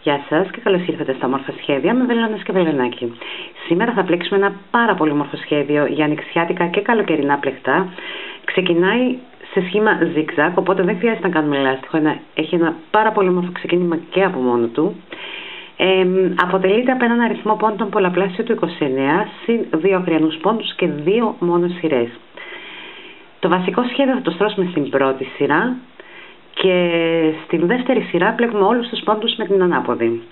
Γεια σας και καλώς ήρθατε στα όμορφα σχέδια με βελόνες και βελονάκι. Σήμερα θα πλέξουμε ένα πάρα πολύ όμορφο σχέδιο για ανοιξιάτικα και καλοκαιρινά πλεκτά. Ξεκινάει σε σχήμα zigzag, οπότε δεν χρειάζεται να κάνουμε λάστιχο. Έχει ένα πάρα πολύ όμορφο ξεκίνημα και από μόνο του. Αποτελείται από έναν αριθμό πόντων πολλαπλάσιο του 29, συν 2 ακριανούς πόντους και 2 μόνο σειρές. Το βασικό σχέδιο θα το στρώσουμε στην πρώτη σειρά και στην δεύτερη σειρά πλέκουμε όλους τους πόντους με την ανάποδη.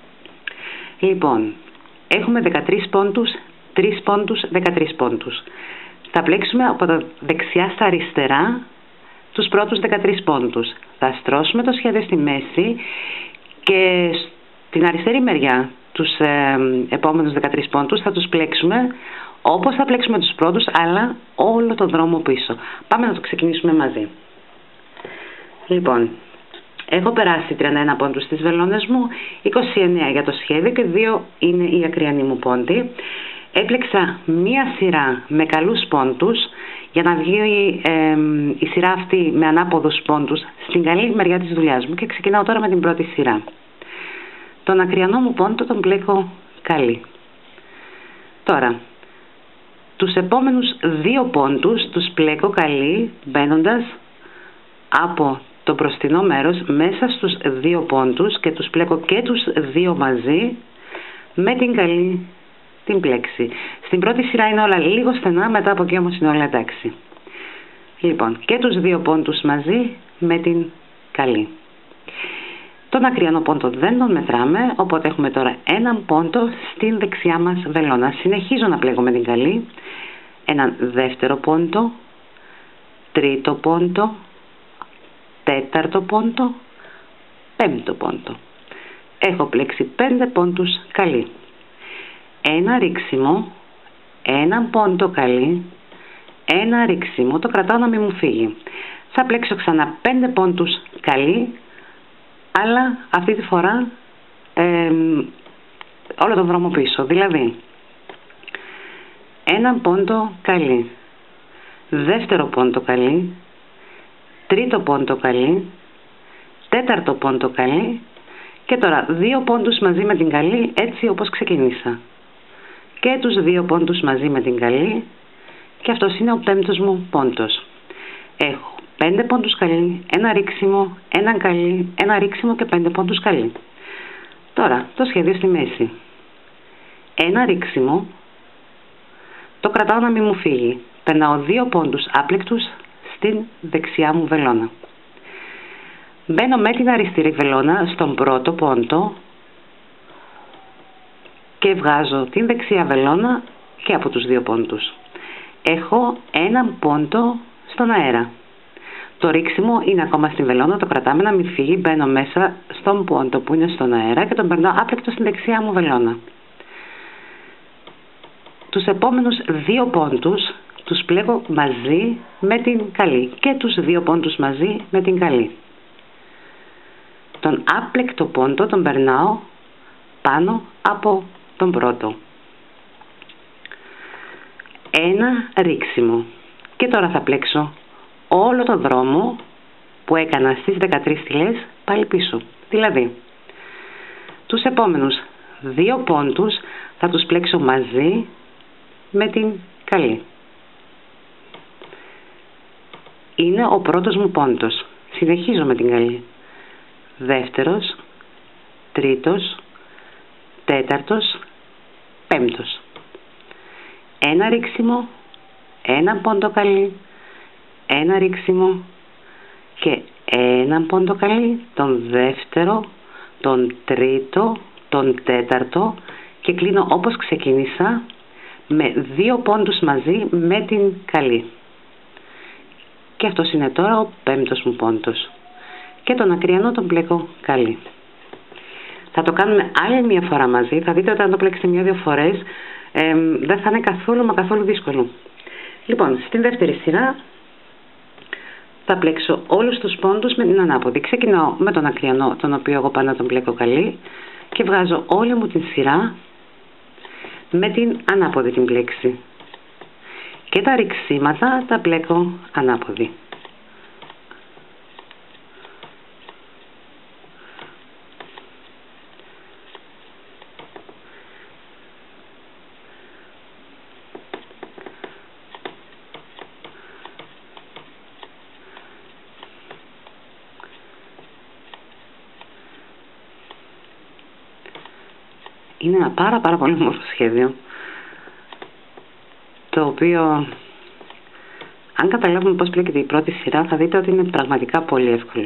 Λοιπόν, έχουμε 13 πόντους, 3 πόντους, 13 πόντους. Θα πλέξουμε από τα δεξιά στα αριστερά τους πρώτους 13 πόντους. Θα στρώσουμε το σχέδιο στη μέση και στην αριστερή μεριά τους επόμενους 13 πόντους θα τους πλέξουμε όπως θα πλέξουμε τους πρώτους, αλλά όλο τον δρόμο πίσω. Πάμε να το ξεκινήσουμε μαζί. Λοιπόν, έχω περάσει 31 πόντους στις βελόνες μου, 29 για το σχέδιο και 2 είναι οι ακριανοί μου πόντοι. Έπλεξα μία σειρά με καλούς πόντους για να βγει η σειρά αυτή με ανάποδους πόντους στην καλή μεριά της δουλειάς μου και ξεκινάω τώρα με την πρώτη σειρά. Τον ακριανό μου πόντο τον πλέκω καλή. Τώρα, τους επόμενους 2 πόντους τους πλέκω καλή μπαίνοντας από το μπροστινό μέρος μέσα στους 2 πόντους και τους πλέκω και τους 2 μαζί με την καλή την πλέξη. Στην πρώτη σειρά είναι όλα λίγο στενά, μετά από εκεί όμως είναι όλα εντάξει. Λοιπόν, και τους 2 πόντους μαζί με την καλή. Τον ακριανό πόντο δεν τον μετράμε, οπότε έχουμε τώρα έναν πόντο στην δεξιά μας βελόνα. Συνεχίζω να πλέγω με την καλή, έναν δεύτερο πόντο, τρίτο πόντο, τέταρτο πόντο, πέμπτο πόντο. Έχω πλέξει 5 πόντους καλή. Ένα ρίξιμο, έναν πόντο καλή, ένα ρίξιμο, το κρατάω να μην μου φύγει. Θα πλέξω ξανά 5 πόντους καλή, αλλά αυτή τη φορά όλο τον δρόμο πίσω. Δηλαδή, έναν πόντο καλή, δεύτερο πόντο καλή, τρίτο πόντο καλή, τέταρτο πόντο καλή και τώρα 2 πόντους μαζί με την καλή έτσι όπως ξεκίνησα. Και τους 2 πόντους μαζί με την καλή και αυτός είναι ο 5ος μου πόντος. Έχω 5 πόντους καλή, ένα ρίξιμο, έναν καλή, ένα ρίξιμο και 5 πόντους καλή. Τώρα το σχέδιο στη μέση. Ένα ρίξιμο, το κρατάω να μην μου φύγει. Περνάω 2 πόντους άπλεκτους στην δεξιά μου βελόνα. Μπαίνω με την αριστερή βελόνα στον πρώτο πόντο και βγάζω την δεξιά βελόνα και από τους 2 πόντους. Έχω έναν πόντο στον αέρα. Το ρίξιμο είναι ακόμα στην βελόνα, το κρατάμε να μην φύγει, μπαίνω μέσα στον πόντο που είναι στον αέρα και τον περνάω άπλεκτο στην δεξιά μου βελόνα. Τους επόμενους 2 πόντους τους πλέγω μαζί με την καλή και τους 2 πόντους μαζί με την καλή. Τον άπλεκτο πόντο τον περνάω πάνω από τον πρώτο. Ένα ρίξιμο και τώρα θα πλέξω όλο το δρόμο που έκανα στις 13 στυλές πάλι πίσω. Δηλαδή, τους επόμενους 2 πόντους θα τους πλέξω μαζί με την καλή. Είναι ο πρώτος μου πόντος. Συνεχίζω με την καλή. Δεύτερος, τρίτος, τέταρτος, πέμπτος. Ένα ρίξιμο, ένα πόντο καλή, ένα ρίξιμο και ένα πόντο καλή, τον δεύτερο, τον τρίτο, τον τέταρτο και κλείνω όπως ξεκίνησα με 2 πόντους μαζί με την καλή. Και αυτός είναι τώρα ο 5ος μου πόντος. Και τον ακριανό τον πλέκω καλή. Θα το κάνουμε άλλη μια φορά μαζί. Θα δείτε ότι αν το πλέξετε 1-2 φορές δεν θα είναι καθόλου δύσκολο. Λοιπόν, στην δεύτερη σειρά θα πλέξω όλους τους πόντους με την ανάποδη. Ξεκινάω με τον ακριανό, τον οποίο εγώ πάντα τον πλέκω καλή και βγάζω όλη μου την σειρά με την ανάποδη την πλέξη. Και τα ριξίματα τα πλέκω ανάποδη. Είναι ένα πάρα πολύ όμορφο σχέδιο, το οποίο, αν καταλάβουμε πώς πλέκεται η πρώτη σειρά, θα δείτε ότι είναι πραγματικά πολύ εύκολο.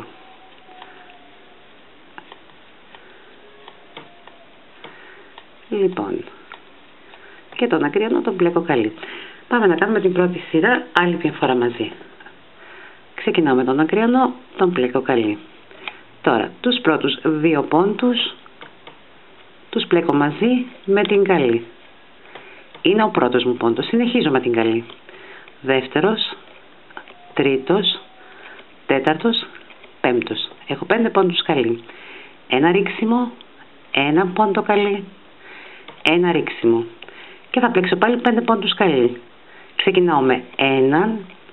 Λοιπόν, και τον ακριανό τον πλέκω καλή. Πάμε να κάνουμε την πρώτη σειρά άλλη μια φορά μαζί. Ξεκινάω με τον ακριανό, τον πλέκω καλή. Τώρα, τους πρώτους 2 πόντους τους πλέκω μαζί με την καλή. Είναι ο πρώτος μου πόντος. Συνεχίζω με την καλή. Δεύτερος, τρίτος, τέταρτος, πέμπτος. Έχω 5 πόντους καλή. Ένα ρίξιμο, ένα πόντο καλή, ένα ρίξιμο. Και θα πλέξω πάλι 5 πόντους καλή. Ξεκινάω με 1,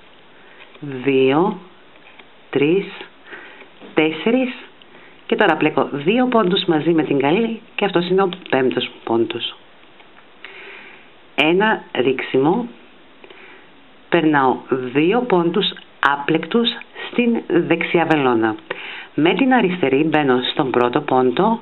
2, 3, 4 και τώρα πλέκω 2 πόντους μαζί με την καλή και αυτός είναι ο 5ος μου πόντος. Ένα ρίξιμο, περνάω 2 πόντους άπλεκτους στην δεξιά βελόνα. Με την αριστερή μπαίνω στον πρώτο πόντο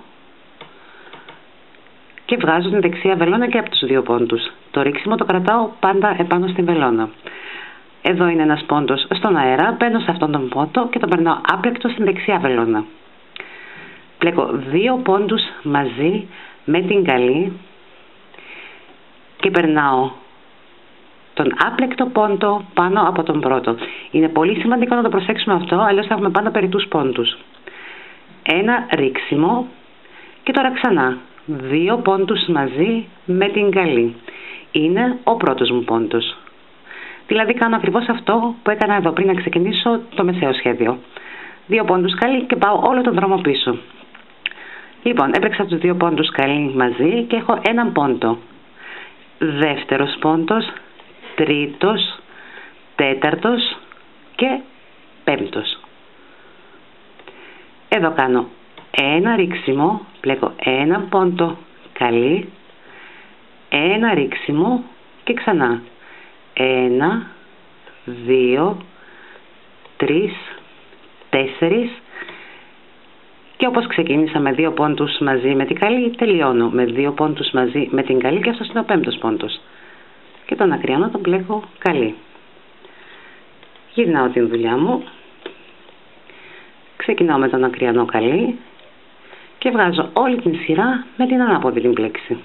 και βγάζω την δεξιά βελόνα και από τους 2 πόντους. Το ρίξιμο το κρατάω πάντα επάνω στην βελόνα. Εδώ είναι ένας πόντος στον αέρα, μπαίνω σε αυτόν τον πόντο και τον περνάω άπλεκτο στην δεξιά βελόνα. Πλέκω 2 πόντους μαζί με την καλή και περνάω τον άπλεκτο πόντο πάνω από τον πρώτο. Είναι πολύ σημαντικό να το προσέξουμε αυτό, αλλιώς θα έχουμε πάντα περιττούς πόντους. Ένα ρίξιμο και τώρα ξανά 2 πόντους μαζί με την καλή. Είναι ο πρώτος μου πόντος. Δηλαδή κάνω ακριβώς αυτό που έκανα εδώ πριν να ξεκινήσω το μεσαίο σχέδιο. 2 πόντους καλή και πάω όλο τον δρόμο πίσω. Λοιπόν, έπαιξα τους 2 πόντους καλή μαζί και έχω έναν πόντο. Δεύτερος πόντος, τρίτος, τέταρτος και πέμπτος. Εδώ κάνω ένα ρίξιμο, πλέκω ένα πόντο καλή, ένα ρίξιμο και ξανά 1, 2, 3, 4 και όπως ξεκίνησα με 2 πόντους μαζί με την καλή, τελειώνω με 2 πόντους μαζί με την καλή και αυτός είναι ο 5ος πόντος. Και τον ακριανό τον πλέκω καλή. Γυρνάω την δουλειά μου, ξεκινάω με τον ακριανό καλή και βγάζω όλη την σειρά με την ανάποδη την πλέξη.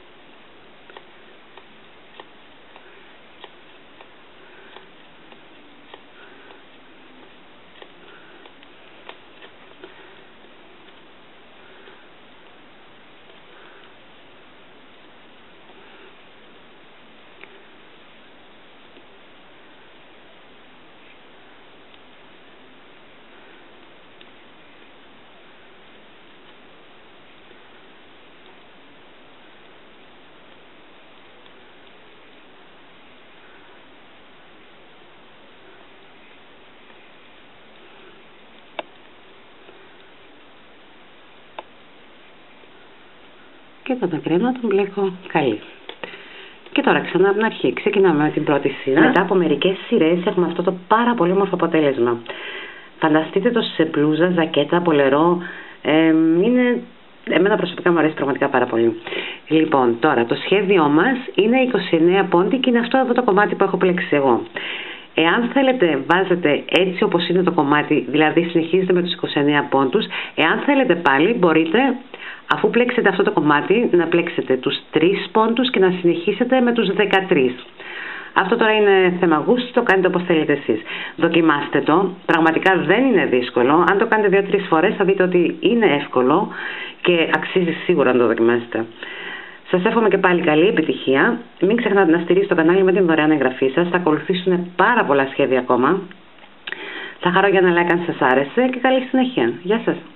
Και τον ακριανό τον μπλέκω καλή. Και τώρα ξανά από την αρχή. Ξεκινάμε με την πρώτη σειρά. Μετά από μερικές σειρές έχουμε αυτό το πάρα πολύ όμορφο αποτέλεσμα. Φανταστείτε το σε μπλούζα, ζακέτα, πολερό. Εμένα προσωπικά μου αρέσει πραγματικά πάρα πολύ. Λοιπόν, τώρα το σχέδιό μας είναι 29 πόντι και είναι αυτό εδώ το κομμάτι που έχω πλέξει εγώ. Εάν θέλετε βάζετε έτσι όπως είναι το κομμάτι, δηλαδή συνεχίζετε με τους 29 πόντους, εάν θέλετε πάλι μπορείτε, αφού πλέξετε αυτό το κομμάτι, να πλέξετε τους 3 πόντους και να συνεχίσετε με τους 13. Αυτό τώρα είναι θέμα γούστου, το κάνετε όπως θέλετε εσείς. Δοκιμάστε το, πραγματικά δεν είναι δύσκολο. Αν το κάνετε 2-3 φορές θα δείτε ότι είναι εύκολο και αξίζει σίγουρα να το δοκιμάσετε. Σας εύχομαι και πάλι καλή επιτυχία. Μην ξεχνάτε να στηρίζετε το κανάλι με την δωρεάν εγγραφή σας. Θα ακολουθήσουν πάρα πολλά σχέδια ακόμα. Θα χαρώ για ένα like αν σας άρεσε και καλή συνέχεια. Γεια σας.